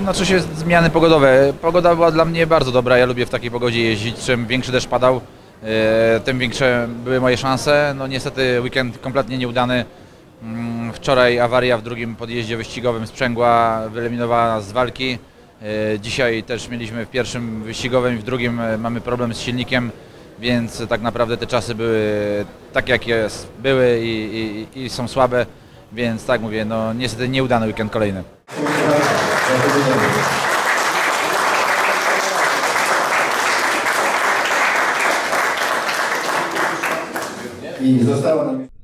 Znaczy się zmiany pogodowe. Pogoda była dla mnie bardzo dobra, ja lubię w takiej pogodzie jeździć. Czym większy deszcz padał, tym większe były moje szanse. No niestety weekend kompletnie nieudany. Wczoraj awaria w drugim podjeździe wyścigowym sprzęgła, wyeliminowała nas z walki. Dzisiaj też mieliśmy w pierwszim wyścigowym i w drugim mamy problem z silnikiem, więc tak naprawdę te czasy były tak jak były i są słabe, więc tak mówię, no niestety nieudany weekend kolejny. I zostało nam